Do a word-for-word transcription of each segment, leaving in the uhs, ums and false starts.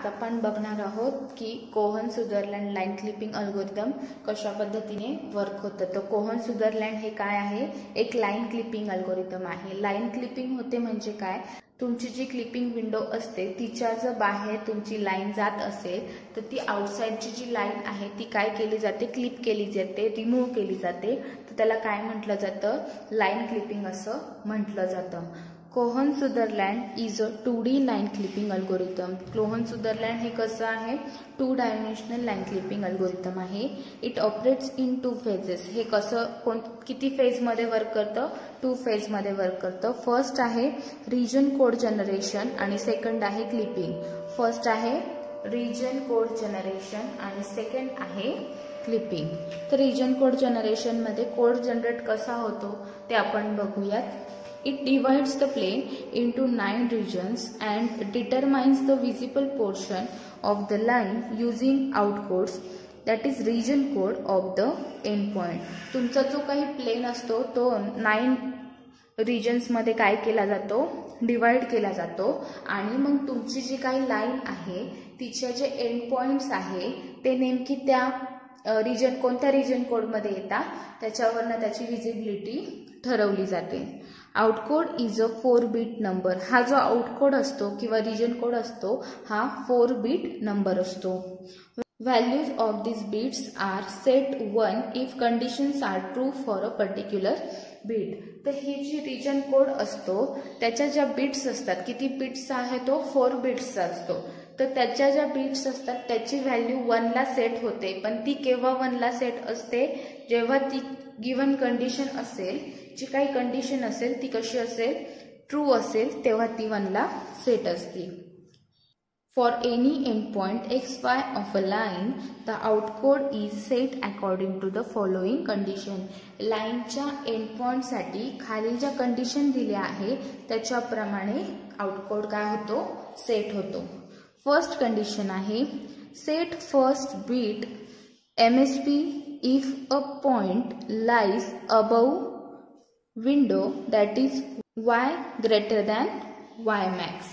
आपण बघणार आहोत की Cohen Sutherland line clipping algorithm कशा पद्धतीने वर्क होतं। तर कोहन सुदरलँड हे काय आहे, एक लाईन क्लिपिंग अल्गोरिदम आहे। लाईन क्लिपिंग होते म्हणजे काय, तुमची जी क्लिपिंग विंडो असते तिच्या जर बाहेर तुमची लाईन जात असेल तर ती आउटसाइडची जी लाईन आहे ती काय केली जाते, क्लिप केली जाते, रिमूव्ह केली जाते। तर त्याला काय म्हटलं जातं, लाईन क्लिपिंग असं म्हटलं जातं। Cohen Sutherland is a two D line clipping algorithm. Cohen Sutherland हे कसं आहे, two dimensional line clipping algorithm आहे। It operates in two phases. हे कसं कोण किती फेजमध्ये वर्क करतं, टू फेजमध्ये वर्क करतं। फर्स्ट आहे रिजन कोड जनरेशन आणि सेकंड आहे क्लिपिंग। फर्स्ट आहे रिजन कोड जनरेशन आणि सेकंड आहे क्लिपिंग। तर रिजन कोड जनरेशन मध्ये कोड जनरेट कसा होतो ते आपण बघूयात। It divides the plane into nine regions and determines the visible portion of the line using outcodes, that is region code of the endpoint। तुमचा जो काही प्लेन असतो तो नाइन रिजन्स मध्ये काय केला जातो, डिवाइड केला जातो आणि मग तुमची जी काही लाईन आहे तिचे जे एंड पॉइंट्स आहे ते नेमकी त्या रिजन कोणत्या रिजन कोड मध्ये येतात त्याच्यावरनं त्याची विजिबिलिटी ठरवली जाते। Outcode is a four bit number. हा जो आउटकोड असतो किंवा रिजन कोड असतो हा फोर बीट नंबर असतो। Values of this bits are set one if conditions are true for a particular bit. तर ही जी रिजन कोड असतो त्याच्या ज्या बीट्स असतात, किती बीट्सचा आहे तो फोर बीट्सचा असतो। तर त्याच्या ज्या बीट्स असतात त्याची व्हॅल्यू वनला सेट होते, पण ती केव्हा वनला सेट असते, जेव्हा ती गिवन कंडिशन असेल, जी काही कंडिशन असेल ती कशी असेल, ट्रू असेल तेव्हा ती वनला सेट असते। For any end point X Y of a line the outcode is set according to the following condition. लाईनच्या एंड पॉइंटसाठी खालील ज्या कंडिशन दिल्या आहे त्याच्याप्रमाणे आउटकोड काय होतो, सेट होतो। फर्स्ट कंडिशन आहे set first bit MSP if a point lies above window that is Y greater than Y max.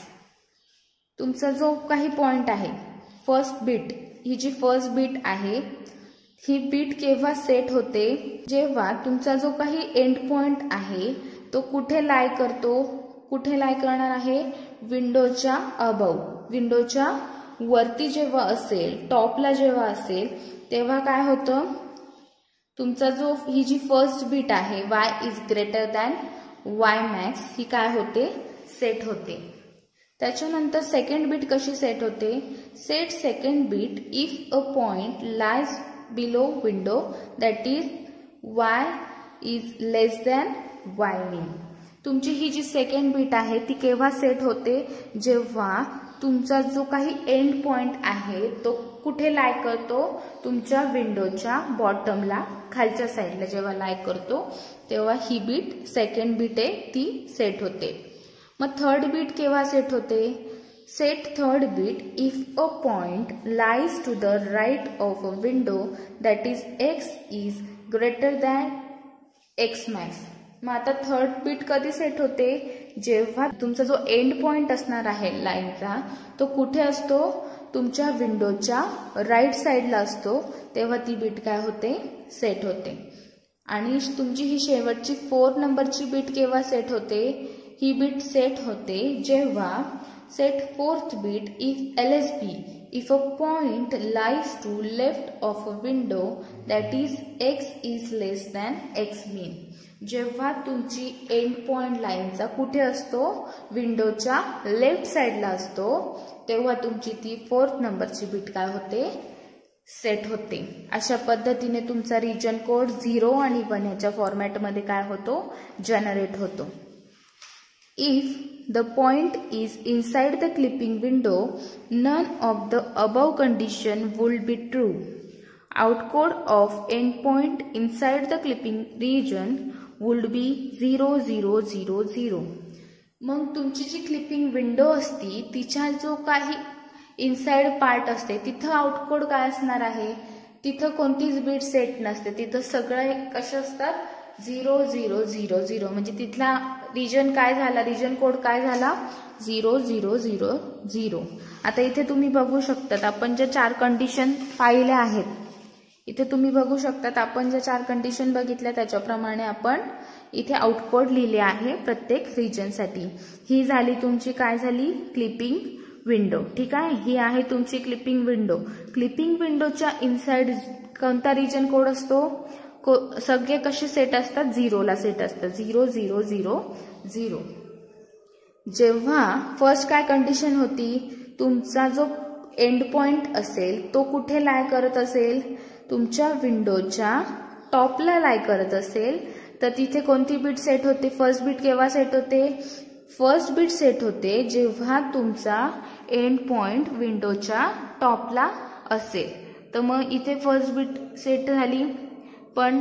तुमचा जो काही पॉइंट आहे फर्स्ट बीट, ही जी फर्स्ट बीट आहे ही बीट केव्हा सेट होते, जेव्हा तुमचा जो काही एंड पॉइंट आहे तो कुठे लाय करतो, कुठे लाय करणार आहे, विंडोच्या अबव, विंडोच्या वरती जेव्हा असेल, टॉपला जेव्हा असेल तेव्हा काय होतं, तुमचा जो ही जी फर्स्ट बीट आहे y is greater than y max ही काय होते, सेट होते। त्याच्यानंतर सेकंड बीट कशी सेट होते, set second bit if a point lies below window that is y is less than y min. तुमची ही जी सेकंड बीट आहे ती केव्हा सेट होते, जेव्हा तुमचा जो काही एंड पॉइंट आहे तो कुठे लाय करतो, तुमच्या विंडोच्या बॉटमला, खालच्या साईडला जेव्हा लाय करतो तेव्हा ही बीट सेकंड बीट आहे ती सेट होते। मग थर्ड बीट केव्हा सेट होते, set third bit if a point lies to the right of a window that is X is greater than X max. मग आता थर्ड बीट कधी सेट होते, जेव्हा तुमचा जो एंड पॉइंट असणार आहे लाईनचा तो कुठे असतो, तुमच्या विंडोच्या राईट साईडला असतो, तेव्हा ती बीट काय होते, सेट होते। आणि तुमची ही शेवटची फोर नंबरची बीट केव्हा सेट होते, ही बीट सेट होते जेव्हा set fourth bit if L S B if a point lies to left of a window that is X is less than X min. जेव्हा तुमची एंड पॉइंट लाईनचा कुठे असतो, विंडोच्या लेफ्ट साईडला असतो, तेव्हा तुमची ती फोर्थ नंबरची बीट काय होते, सेट होते। अशा पद्धतीने तुमचा रिजन कोड झिरो आणि वन याच्या फॉर्मॅटमध्ये काय होतो, जनरेट होतो। If the point is inside the clipping window none of the above condition would be true. Outcode of end point inside the clipping region would be zero zero zero zero. मग तुमची जी clipping window असती तिच्या जो काही inside part असते तिथं आउटकोड काय असणार आहे, तिथं कोणतीच बीट सेट नसते, तिथं सगळं कशा असतात, झिरो झिरो झिरो झिरो म्हणजे तिथला रिजन काय झाला, रिजन कोड काय झाला, झिरो झिरो झिरो झिरो. आता इथे तुम्ही बघू शकतात आपण ज्या चार कंडिशन पाहिल्या आहेत, इथे तुम्ही बघू शकतात आपण ज्या चार कंडिशन बघितल्या त्याच्याप्रमाणे आपण इथे आउटकोड लिहिले आहे प्रत्येक रिजनसाठी. ही झाली तुमची काय झाली, क्लिपिंग विंडो. ठीक आहे, ही आहे तुमची क्लिपिंग विंडो. क्लिपिंग विंडोच्या इनसाइड कोणता रिजन कोड असतो, सगळे कसे सेट असतात, झिरोला सेट असतात, झिरो झिरो झिरो झिरो. जेव्हा फर्स्ट काय कंडिशन होती, तुमचा जो एंड पॉइंट असेल तो कुठे लाय करत असेल, तुमच्या विंडोच्या टॉपला लाय करत असेल तर तिथे कोणती बीट सेट होते, फर्स्ट बीट केव्हा सेट होते, फर्स्ट बीट सेट होते जेव्हा तुमचा एंड पॉइंट विंडोच्या टॉपला असेल. तर मग इथे फर्स्ट बीट सेट झाली, पण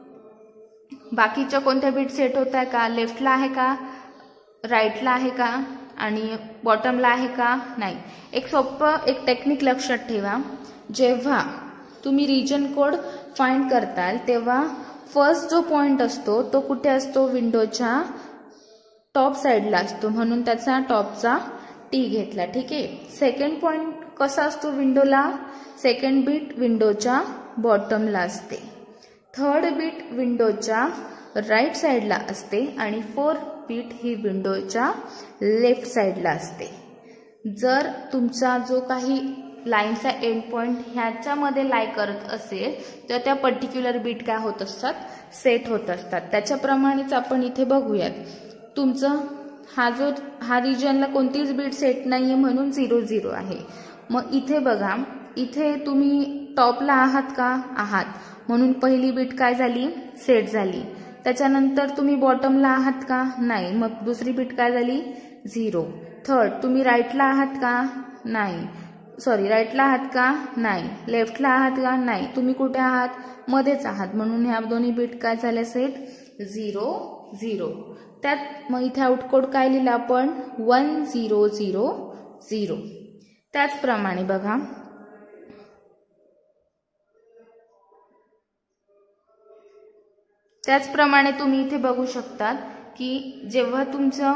बाकीच्या कोणत्या बीट सेट होत आहे का, लेफ्टला आहे का, राईटला आहे का आणि बॉटमला आहे का, नाही. एक सोपं एक टेक्निक लक्षात ठेवा, जेव्हा तुम्ही रिजन कोड फाइंड करताल तेव्हा फर्स्ट जो पॉइंट असतो तो कुठे असतो, विंडोच्या टॉप साइडला असतो, म्हणून त्याचा टॉपचा टी घेतला. ठीक आहे. सेकंड पॉइंट कसा असतो विंडोला, सेकंड बीट विंडोच्या बॉटमला असते, थर्ड बीट विंडोच्या राईट साइडला असते आणि फोर्थ बीट ही विंडोच्या लेफ्ट साइडला असते. जर तुमचा जो काही लाईनचा एंड पॉइंट ह्याच्यामध्ये लाय करत असेल तर त्या पर्टिक्युलर बीट काय होत असतात, सेट होत असतात. त्याच्याप्रमाणेच आपण इथे बघूयात, तुमचं हा जो हा रिजनला कोणतीच बीट सेट नाहीये म्हणून झिरो झिरो आहे. मग इथे बघा, इथे तुम्ही टॉपला आहात का, आहात, म्हणून पहिली बीट काय झाली, सेट झाली. त्याच्यानंतर तुम्ही बॉटमला आहात का, नाही, मग दुसरी बीट काय झाली, झिरो. थर्ड तुम्ही राईटला आहात का, नाही, सॉरी राईटला आहात का, नाही, लेफ्टला आहात का, नाही, तुम्ही कुठे आहात, मध्येच आहात, म्हणून ह्या दोन्ही बीट काय झाल्या सेट, झिरो झिरो. त्यात मग इथे आउटकोड काय लिहिलं आपण, वन झिरो झिरो झिरो. त्याचप्रमाणे बघा, त्याचप्रमाणे तुम्ही इथे बघू शकतात की जेव्हा तुमचं,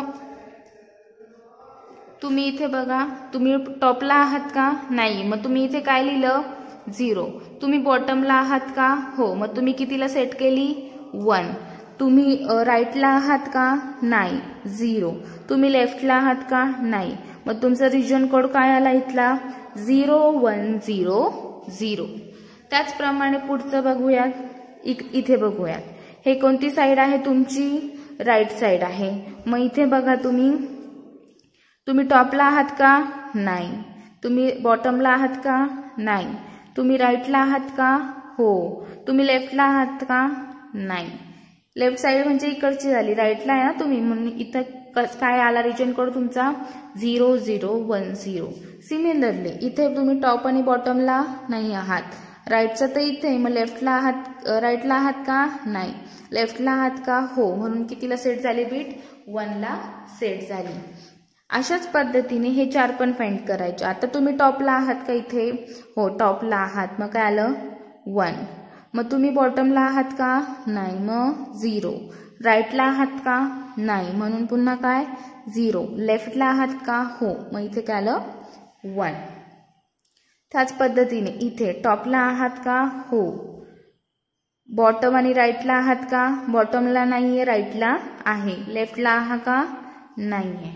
तुम्ही इथे बघा, तुम्ही टॉपला आहात का, नाही, मग तुम्ही इथे काय लिहिलं, झिरो. तुम्ही बॉटमला आहात का, हो, मग तुम्ही कितीला सेट केली, वन. तुम्ही राईटला आहात का, नाही, झिरो. तुम्ही लेफ्टला आहात का, नाही, मग तुमचा रिजन कोड काय आला इथला, झिरो वन झिरो झिरो. त्याचप्रमाणे पुढचं बघूयात, इथे बघूयात, हे कोणती साइड आहे तुमची, राईट साइड आहे. मग इथे बघा, तुम्ही तुम्ही टॉपला आहात का, नाही, तुम्ही बॉटमला आहात का, नाही, तुम्ही राईटला आहात का, हो, तुम्ही लेफ्टला आहात का, नाही. लेफ्ट साइड म्हणजे इकडची झाली, राईटला आहे ना तुम्ही, म्हणून इथं काय आला रिजन कोड तुमचा, zero zero one zero. Similarly इथे तुम्ही टॉप आणि बॉटमला नाही आहात, राईटचा तर इथे, मग लेफ्टला आहात, राईटला आहात का, नाही, लेफ्टला आहात का, हो, म्हणून कितीला सेट झाली बीट, वनला सेट झाली. अशाच पद्धतीने हे चार पण फाइंड करायचे. आता तुम्ही टॉपला आहात का इथे, हो, टॉपला आहात, मग काय आलं, वन. मग तुम्ही बॉटमला आहात का, नाही, मग झिरो. राईटला आहात का, नाही, म्हणून पुन्हा काय, झिरो. लेफ्टला आहात का, हो, मग इथे काय आलं, वन. त्याच पद्धतीने इथे टॉपला आहात का, हो, बॉटम आणि राईटला आहात का, बॉटमला नाहीये, राईटला आहे, लेफ्टला आहात का, नाहीये.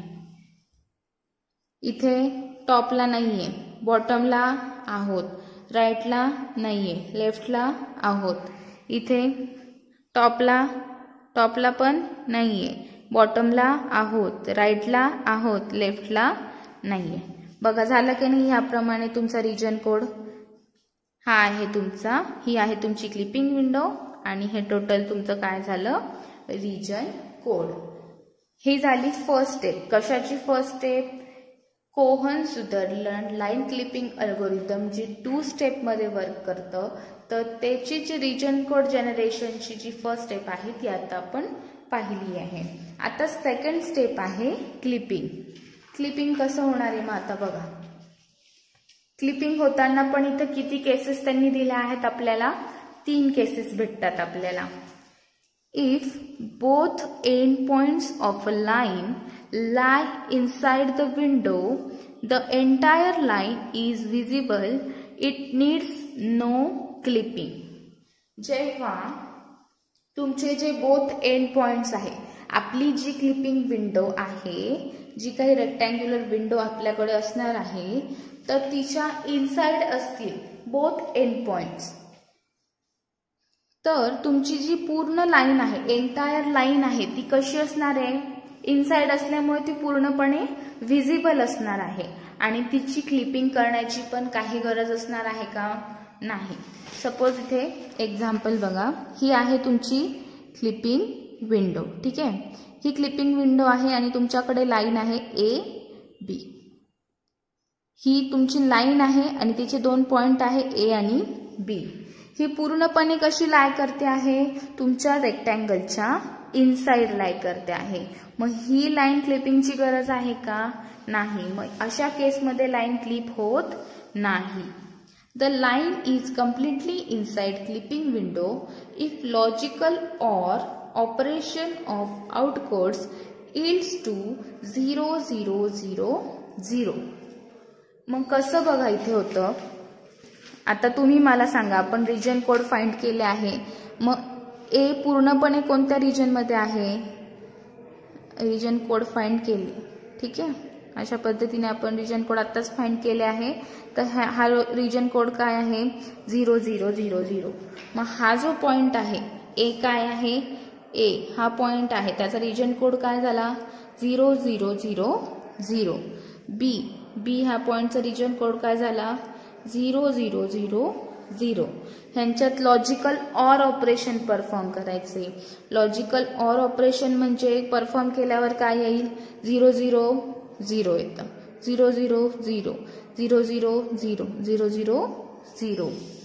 इथे टॉपला नाहीये, बॉटमला आहोत, राईटला नाहीये, लेफ्टला आहोत. इथे टॉपला टॉपला पण नाहीये, बॉटमला आहोत, राईटला आहोत, लेफ्टला नाहीये. बघा झालं की नाही. ह्याप्रमाणे तुमचा रिजन कोड हा आहे तुमचा, ही आहे तुमची क्लिपिंग विंडो आणि हे टोटल तुमचं काय झालं, रिजन कोड. ही झाली फर्स्ट स्टेप. कशाची first step, Cohen Sutherland line clipping algorithm जी टू स्टेप मध्ये वर्क करतं, तर त्याची जी रिजन कोड जनरेशनची जी फर्स्ट स्टेप आहे ती आता आपण पाहिली आहे. आता सेकंड स्टेप आहे क्लिपिंग. क्लिपिंग कसं होणार आहे मग आता बघा. क्लिपिंग होताना पण इथं किती केसेस त्यांनी दिल्या आहेत आपल्याला, तीन केसेस भेटतात आपल्याला. if both endpoints of a line lie inside the window, the entire line is visible, it needs no clipping. जेव्हा तुमचे जे बोथ एंड पॉइंट्स आहे, आपली जी क्लिपिंग विंडो आहे, जी काही रेक्टँग्युलर विंडो आपल्याकडे असणार आहे, तर तिच्या इनसाइड असतील बोथ एंड पॉइंट्स, तर तुमची जी पूर्ण लाईन आहे, एंटायर लाईन आहे, ती कशी असणार आहे, इनसाइड असल्यामुळे ती पूर्णपणे व्हिजिबल असणार आहे आणि तिची क्लिपिंग करण्याची पण काही गरज असणार आहे का, नाही. सपोज इथे एक्झाम्पल बघा, ही आहे तुमची क्लिपिंग विंडो. ठीक आहे, ही क्लिपिंग विंडो आहे आणि तुमच्याकडे लाईन आहे ए बी. ही तुमची लाईन आहे आणि तिचे दोन पॉइंट आहे ए आणि बी. ही पूर्णपणे कशी लाय करते आहे, तुमच्या रेक्टँगलच्या इनसाइड लाय करते आहे. मग ही लाईन क्लिपिंगची गरज आहे का, नाही. मग अशा केसमध्ये लाईन क्लिप होत नाही. The line is completely inside clipping window if logical or operation of outcodes yields to zero zero zero zero. मग कसं बघा इथे होतं, आता तुम्ही मला सांगा, आपण रिजन कोड फाइंड केले आहे. मग ए पूर्णपणे कोणत्या रिजन मध्ये आहे, रिजन कोड फाइंड केले. ठीक आहे, अशा पद्धतीने आपण रिजन कोड आताच फाइंड केले आहे. तर हा रिजन कोड काय आहे, झिरो झिरो झिरो झिरो. मग हा जो पॉइंट आहे ए काय आहे, ए हा पॉइंट आहे, त्याचा रिजन कोड काय झाला, zero zero zero zero. B B हा पॉइंटचा रिजन कोड काय झाला, झिरो झिरो झिरो झिरो. ह्यांच्यात लॉजिकल ऑर ऑपरेशन परफॉर्म करायचे. लॉजिकल ऑर ऑपरेशन म्हणजे परफॉर्म केल्यावर काय येईल, झिरो झिरो झिरो येतं, zero zero zero zero zero zero zero zero zero.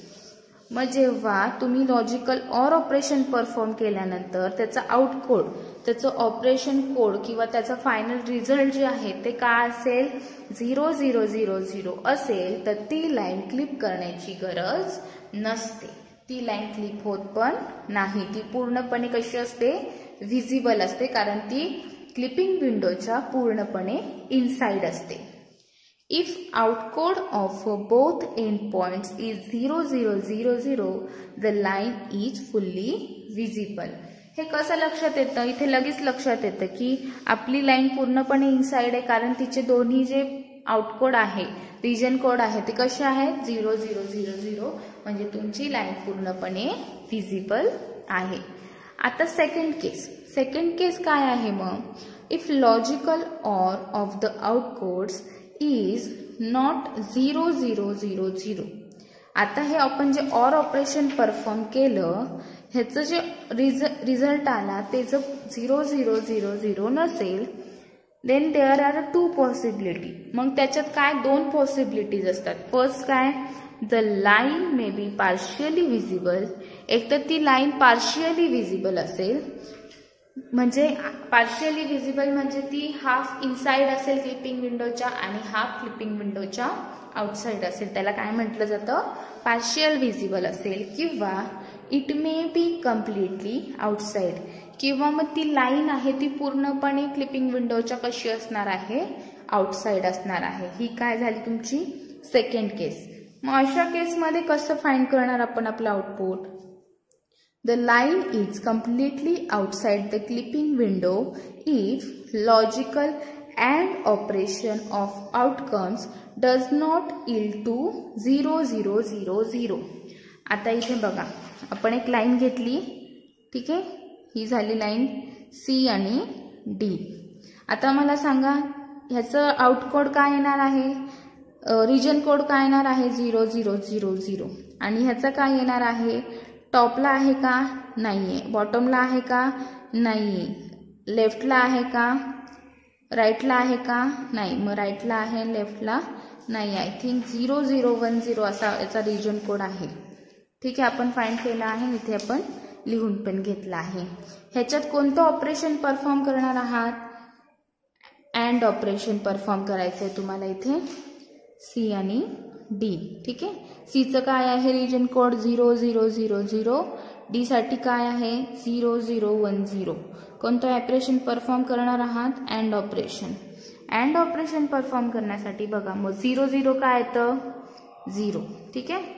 मग जेव्हा तुम्ही लॉजिकल ऑर ऑपरेशन परफॉर्म केल्यानंतर त्याचा आउटकोड, त्याचं ऑपरेशन कोड किंवा त्याचा फायनल रिझल्ट जे आहे ते काय असेल, झिरो झिरो झिरो झिरो असेल, तर ती लाईन क्लिप करण्याची गरज नसते. ती लाईन क्लिप होत पण नाही. ती पूर्णपणे कशी असते, व्हिजिबल असते, कारण ती क्लिपिंग विंडोच्या पूर्णपणे इनसाइड असते. If outcode of both endpoints is zero zero zero zero, the line is fully visible. हे कसं लक्षात येतं, इथे लगेच लक्षात येतं की आपली लाईन पूर्णपणे इनसाइड आहे, कारण तिचे दोन्ही जे आउटकोड आहे, रिजन कोड आहे, ते कसे आहेत, झिरो झिरो झिरो झिरो. म्हणजे तुमची लाईन पूर्णपणे व्हिजिबल आहे. आता सेकंड केस, सेकंड केस काय आहे मग, if logical or of the outcodes is not zero zero zero zero. आता हे आपण जे ऑर ऑपरेशन परफॉर्म केलं, ह्याचं जे रिझ रिझल्ट आला ते जर झिरो झिरो झिरो झिरो नसेल, then there are two possibility. मग त्याच्यात काय, दोन पॉसिबिलिटीज असतात. फर्स्ट काय, the line may be partially visible. एक तर ती लाईन पार्शियली व्हिजिबल असेल, म्हणजे पार्शियली व्हिजिबल म्हणजे ती हाफ इनसाइड असेल क्लिपिंग विंडोच्या आणि हाफ क्लिपिंग विंडोच्या आउटसाइड असेल, त्याला काय म्हटलं जातं, पार्शियल व्हिजिबल असेल. किंवा it may be completely outside, किंवा मग ती लाईन आहे ती पूर्णपणे क्लिपिंग विंडोच्या कशी असणार आहे, आउटसाइड असणार आहे. ही काय झाली तुमची सेकंड केस. मग अशा केसमध्ये कसं फाइंड करणार आपण आपलं output, the line is completely outside the clipping window if logical and operation of outcomes does not yield to zero zero zero zero. आता इथे बघा, आपण एक लाईन घेतली. ठीक आहे, ही झाली लाईन सी आणि डी. आता मला सांगा ह्याचं आउटकोड काय येणार आहे, रिजन कोड काय येणार आहे, झिरो झिरो झिरो झिरो. आणि ह्याचं काय येणार आहे, टॉपला आहे का, नाहीये. बॉटमला आहे का, नाहीये. लेफ्टला आहे का, राईटला आहे का, नाही. मग राईटला आहे, लेफ्टला नाही. I think zero zero one zero असा याचा रिजन कोड आहे. ठीक आहे, आपण फाइंड केला आहे, इथे आपण लिहून पण घेतला आहे. ह्याच्यात कोणतं ऑपरेशन परफॉर्म करणार आहात, अँड ऑपरेशन परफॉर्म करायचंय तुम्हाला इथे सी आणि डी. ठीक आहे, सीचं काय आहे region code zero zero zero zero. D साठी काय आहे झिरो झिरो वन झिरो. कोणतं ऑपरेशन परफॉर्म करणार आहात and operation. And operation perform करण्यासाठी बघा मग झिरो झिरो काय येतं झिरो. ठीक आहे,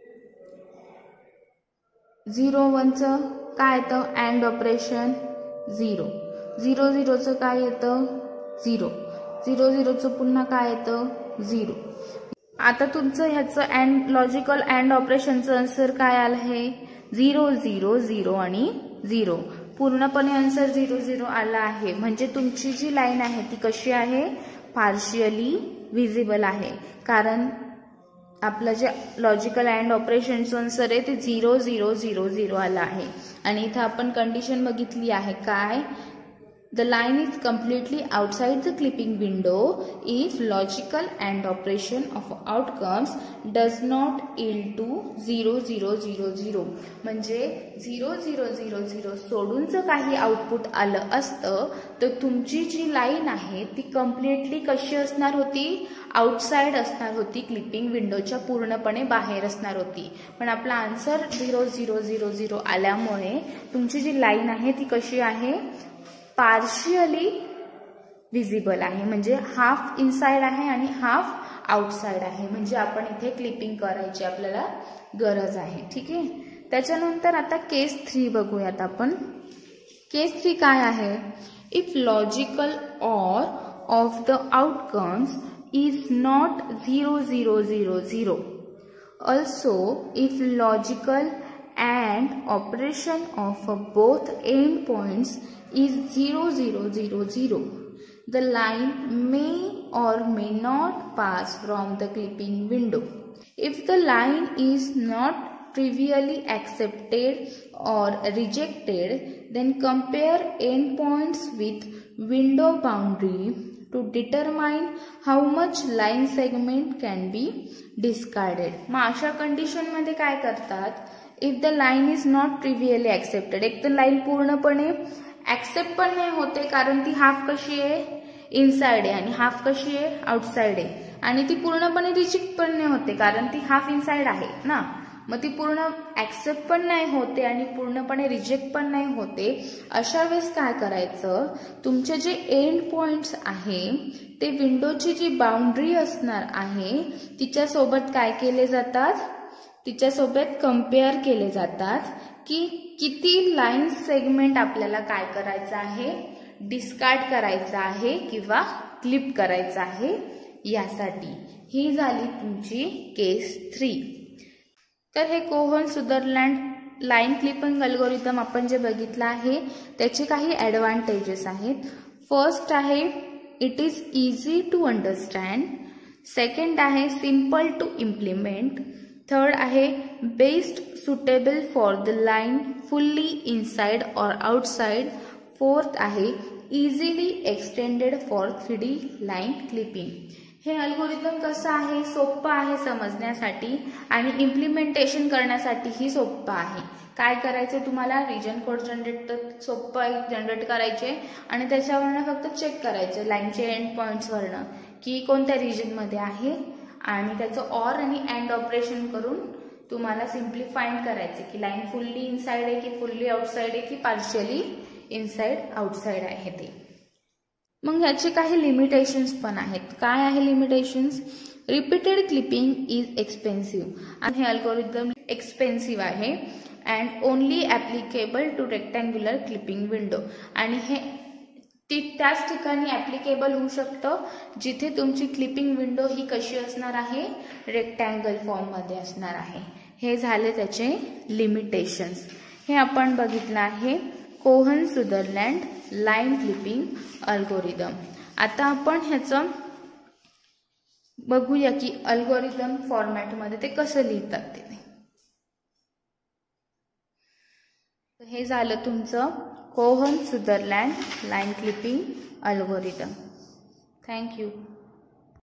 झिरो वनचं काय येतं अँड ऑपरेशन झिरो. झिरो झिरोचं काय येतं झिरो. झिरो झिरोचं पुन्हा काय येतं झिरो. आता तुमचं ह्याचं अँड लॉजिकल अँड ऑपरेशनचं आन्सर काय आलं आहे झिरो झिरो झिरो आणि झिरो. पूर्णपणे आन्सर झिरो झिरो आला आहे. म्हणजे तुमची जी लाईन आहे ती कशी आहे पार्शियली विजिबल आहे, कारण आपलं जे लॉजिकल अँड ऑपरेशनचं आन्सर आहे ते झिरो झिरो झिरो झिरो आलं आहे. आणि इथं आपण कंडिशन बघितली आहे काय The line is completely outside the clipping window if logical AND operation of outcomes does not yield to zero zero zero zero. म्हणजे झिरो झिरो झिरो झिरो सोडून जर काही आउटपुट आलं असतं तर तुमची जी लाईन आहे ती कम्प्लिटली कशी असणार होती आउटसाइड असणार होती, क्लिपिंग विंडोच्या पूर्णपणे बाहेर असणार होती. पण आपला answer zero zero zero zero आल्यामुळे तुमची जी लाईन आहे ती कशी आहे पार्शियली विजिबल आहे. म्हणजे हाफ इनसाइड आहे आणि हाफ आउटसाइड आहे. म्हणजे आपण इथे क्लिपिंग करायची आपल्याला गरज आहे. ठीक आहे, त्याच्यानंतर आता केस थ्री बघूयात आपण. केस थ्री काय आहे if logical or of the outcomes is not zero zero zero zero. Also if logical and operation of both endpoints is zero zero zero zero. The line may or may not pass from the clipping window. If the line is not trivially accepted or rejected, then compare endpoints with window boundary to determine how much line segment can be discarded. मग अशा condition मध्ये काय करतात if the line is not trivially accepted. एक तर line पूर्णपणे accept पण नाही होते कारण ती हाफ कशी आहे इनसाइड आहे आणि हाफ कशी आहे आउटसाइड आहे. आणि ती पूर्णपणे रिजेक्ट पण नाही होते कारण ती हाफ इनसाइड आहे ना. मग ती पूर्ण ऍक्सेप्ट पण नाही होते आणि पूर्णपणे रिजेक्ट पण नाही होते. अशा वेळेस काय करायचं तुमचे जे एंड पॉइंट्स आहे ते विंडोची जी बाउंड्री असणार आहे तिच्यासोबत काय केले जातात तिच्यासोबत कम्पेअर केले जातात की किती लाईन सेगमेंट आपल्याला काय करायचं आहे डिस्कार्ड करायचं आहे किंवा क्लिप करायचं आहे यासाठी. ही झाली तुमची केस थ्री. तर हे Cohen Sutherland line clipping algorithm आपण जे बघितलं आहे त्याचे काही ॲडव्हान्टेजेस आहेत. फर्स्ट आहे it is easy to understand. Second आहे सिम्पल टू इम्प्लिमेंट. थर्ड आहे best suitable for the line fully inside और आउटसाइड. फोर्थ आहे easily extended for three D line clipping. हे अल्गोरिदम कसं आहे सोपं आहे समजण्यासाठी आणि इम्प्लिमेंटेशन करण्यासाठीही सोपं आहे. काय करायचं तुम्हाला रिजन कोड जनरेट सोपं आहे जनरेट करायचे आणि त्याच्यावरनं फक्त चेक करायचे लाईनचे एंड पॉइंट्सवरनं की कोणत्या रिजनमध्ये आहे आणि त्याचं ऑर आणि अँड ऑपरेशन करून तुम्हाला सिम्प्लिफाईंड करायचे की लाईन फुल्ली इनसाइड आहे की फुल्ली आउटसाइड आहे की पार्शियली इनसाइड आउटसाइड आहे ते. मग ह्याचे काही लिमिटेशन्स पण आहेत. काय आहे limitations repeated clipping is expensive आणि हे अल्गोरिदम एक्सपेन्सिव्ह आहे and only applicable to rectangular clipping window. आणि हे ती त्याच ठिकाणी ॲप्लिकेबल होऊ शकतं जिथे तुमची क्लिपिंग विंडो ही कशी असणार आहे रेक्टँगल फॉर्ममध्ये असणार आहे. हे झाले त्याचे लिमिटेशन्स. हे आपण बघितलं आहे Cohen Sutherland line clipping algorithm. आता आपण ह्याचं बघूया की अल्गोरिदम फॉर्मॅटमध्ये ते कसं लिहितात ते. हे झालं तुमचं Cohen Sutherland line clipping algorithm. Thank you.